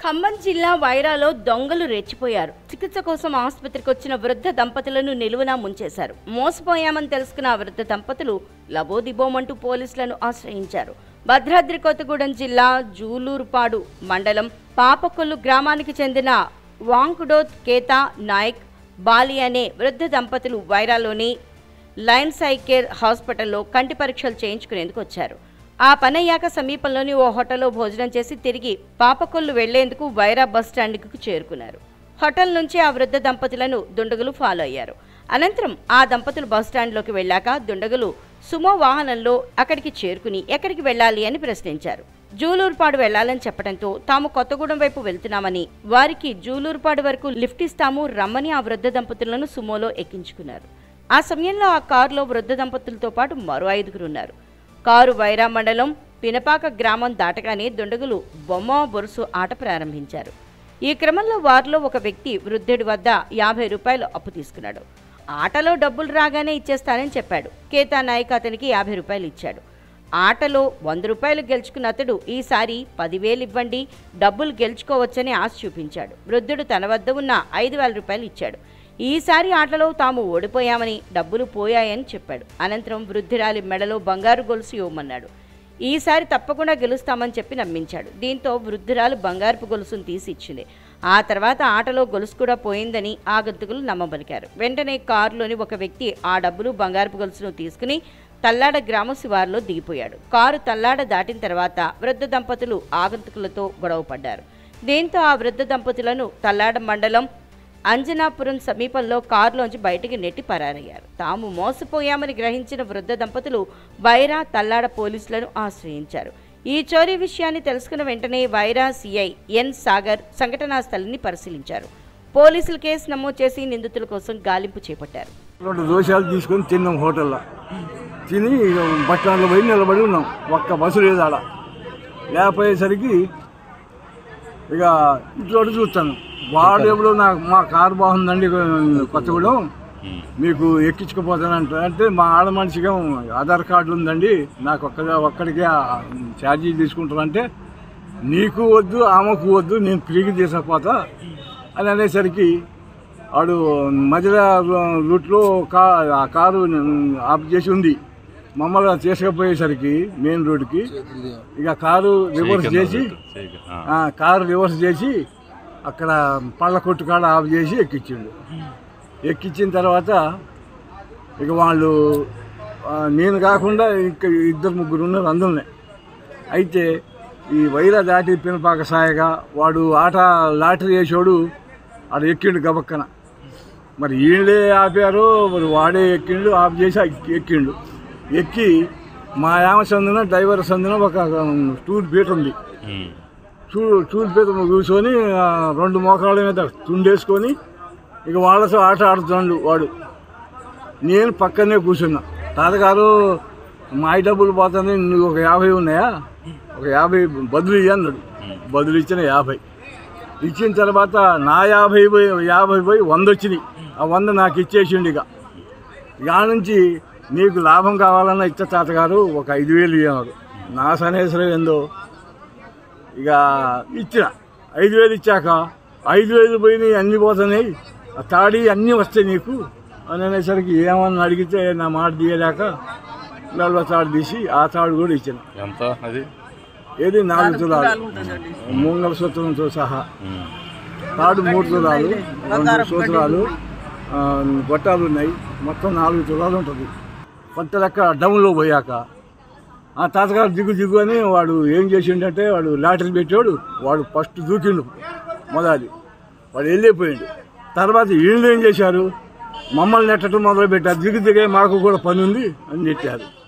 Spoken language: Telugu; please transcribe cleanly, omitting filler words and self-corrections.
ఖమ్మం జిల్లా వైరాలో దొంగలు రెచ్చిపోయారు. చికిత్స కోసం ఆసుపత్రికి వచ్చిన వృద్ధ దంపతులను నిలువునా ముంచేశారు. మోసపోయామని తెలుసుకున్న ఆ వృద్ధ దంపతులు లబోదిబోమంటూ పోలీసులను ఆశ్రయించారు. భద్రాద్రి కొత్తగూడెం జిల్లా జూలూరుపాడు మండలం పాపకొల్లు గ్రామానికి చెందిన వాంకుడోత్ కేతా నాయక్ బాలి అనే వృద్ధ దంపతులు వైరాలోని లయన్స్ ఐ కేర్ హాస్పిటల్లో కంటి పరీక్షలు చేయించుకునేందుకు వచ్చారు. ఆ పనయ్యాక సమీపంలోని ఓ హోటల్లో భోజనం చేసి తిరిగి పాపకొల్లు వెళ్లేందుకు వైరా బస్ స్టాండ్కు చేరుకున్నారు. హోటల్ నుంచి ఆ వృద్ధ దంపతులను దుండగులు ఫాలో అయ్యారు. అనంతరం ఆ దంపతులు బస్ స్టాండ్లోకి వెళ్లాక దుండగులు సుమో వాహనంలో అక్కడికి చేరుకుని ఎక్కడికి వెళ్లాలి అని ప్రశ్నించారు. జూలూరుపాడు వెళ్లాలని చెప్పడంతో తాము కొత్తగూడెం వైపు వెళ్తున్నామని, వారికి జూలూరుపాడు వరకు లిఫ్ట్ ఇస్తాము రమ్మని ఆ వృద్ధ దంపతులను సుమోలో ఎక్కించుకున్నారు. ఆ సమయంలో ఆ కారులో వృద్ధ దంపతులతో పాటు మరో 5గురు ఉన్నారు. కారు వైరా మండలం పినపాక గ్రామం దాటగానే దుండగులు బొమ్మ బొరుసు ఆట ప్రారంభించారు. ఈ క్రమంలో వారిలో ఒక వ్యక్తి వృద్ధుడి వద్ద 50 రూపాయలు అప్పు తీసుకున్నాడు. ఆటలో డబ్బులు రాగానే ఇచ్చేస్తానని చెప్పాడు. కేతా నాయక్ అతనికి 50 రూపాయలు ఇచ్చాడు. ఆటలో 100 రూపాయలు గెలుచుకున్న అతడు ఈసారి 10,000 ఇవ్వండి, డబ్బులు గెలుచుకోవచ్చని ఆశ చూపించాడు. వృద్ధుడు తన వద్ద ఉన్న 5,000 రూపాయలు ఇచ్చాడు. ఈసారి ఆటలో తాము ఓడిపోయామని, డబ్బులు పోయాయని చెప్పాడు. అనంతరం వృద్ధురాలి మెడలో బంగారు గొలుసు ఇవ్వమన్నాడు. ఈసారి తప్పకుండా గెలుస్తామని చెప్పి నమ్మించాడు. దీంతో వృద్ధురాలు బంగారపు గొలుసును తీసి ఇచ్చింది. ఆ తర్వాత ఆటలో గొలుసు కూడా పోయిందని ఆగంతుకులు నమ్మబలికారు. వెంటనే కారులోని ఒక వ్యక్తి ఆ డబ్బులు బంగారపు గొలుసును తీసుకుని తల్లాడ గ్రామ శివారులో దిగిపోయాడు. కారు తల్లాడ దాటిన తర్వాత వృద్ధ దంపతులు ఆగంతుకులతో గొడవ పడ్డారు. దీంతో ఆ వృద్ధ దంపతులను తల్లాడ మండలం అంజనాపురం సమీపంలో కారులోంచి బయటికి నెట్టి పరారయ్యారు. తాము మోసపోయామని గ్రహించిన వృద్ధ దంపతులు వైరా తల్లాడ పోలీసులను ఆశ్రయించారు. ఈ చోరీ విషయాన్ని తెలుసుకున్న వెంటనే వైరా సిఐ ఎన్ సాగర్ సంఘటనా స్థలిని పరిశీలించారు. పోలీసులు కేసు నమోదు చేసి నిందితుల కోసం గాలింపు చేపట్టారు. 2 దోశలు తీసుకొని తిన్నాం. హోటల్లో తిని బస్ స్టాండ్లో పోయి నిలబడి ఉన్నాం. ఒక్క బస్సు లేదు ఆడ. లేకపోయేసరికి ఇక ఇటు చూస్తాను. వాడు ఎప్పుడు నాకు మా కారు బాగుందండి కొత్తగూడెం, మీకు ఎక్కించుకుపోతానంట. అంటే మా ఆడ మనిషిగా ఆధార్ కార్డు ఉందండి, నాకు ఒక్కడికే ఛార్జీ తీసుకుంటారంటే నీకు వద్దు ఆమెకు వద్దు, నేను ఫ్రీగా తీసుకుపోతా అని అనేసరికి వాడు మధ్యలో రూట్లో ఆ కారు ఆఫ్ చేసి ఉంది. మమ్మల్ని తీసుకుపోయేసరికి మెయిన్ రోడ్డుకి ఇక కారు రివర్స్ చేసి అక్కడ పళ్ళ కొట్టు కాడ ఆఫ్ చేసి ఎక్కించిండు. ఎక్కించిన తర్వాత ఇక వాళ్ళు నేను కాకుండా ఇంకా 2-3 ఉన్నారు అందులోనే. అయితే ఈ వైరా దాటి పినపాక సాయగా వాడు లాటరీ వేసాడు, ఆడు ఎక్కిండు గబక్కన. మరి వీళ్ళే ఆపారో మరి వాడే ఎక్కిండు, ఆఫ్ చేసి ఎక్కిండు. ఎక్కి మా యామ సందున డ్రైవర్ సందున ఒక టూర్ పీటర్ ఉంది. టూర్ పీటర్ కూర్చొని 2 మోకాళ్ళ మీద తుండేసుకొని ఇక వాళ్ళతో ఆట ఆడుతున్నాడు వాడు. నేను పక్కనే కూర్చున్నా. తాతగారు మా డబ్బులు పోతానే, నువ్వు ఒక 50 ఉన్నాయా, ఒక 50 బదులు ఇయ్యి అన్నాడు. బదులు ఇచ్చిన 50 ఇచ్చిన తర్వాత నా 50 పోయి 100 వచ్చినాయి. ఆ 100 నాకు ఇచ్చేసిండు. ఇక నుంచి నీకు లాభం కావాలన్నా ఇచ్చే తాతగారు ఒక 5,000 ఇవ్వడు. నా సనేసరం ఏందో ఇక ఇచ్చిన 5,000 ఇచ్చాక 5,000 పోయినాయి, అన్నీ పోతున్నాయి, తాడి అన్నీ వస్తాయి నీకు అని అనేసరికి ఏమన్నా అడిగితే నా మాట తీయలేక 40 తాడు తీసి ఆ తాడు కూడా ఇచ్చిన. ఏది 4 తులాలు మంగళసూత్రంతో సహా తాడు 3 తులాలు, 2 సూత్రాలు, గొట్టాలు ఉన్నాయి. మొత్తం 4 తులాలు ఉంటుంది. కొంత లెక్క డౌన్లో పోయాక ఆ తాతగారు దిగు అని వాడు ఏం చేసిండంటే, వాడు లాటరీ పెట్టాడు. వాడు ఫస్ట్ దూకిండు మొదలు, వాడు వెళ్ళిపోయిండు. తర్వాత వీళ్ళు ఏం చేశారు, మమ్మల్ని నెట్టడం మొదలు పెట్టారు. దిగే మాకు కూడా పని ఉంది అని నెట్టారు.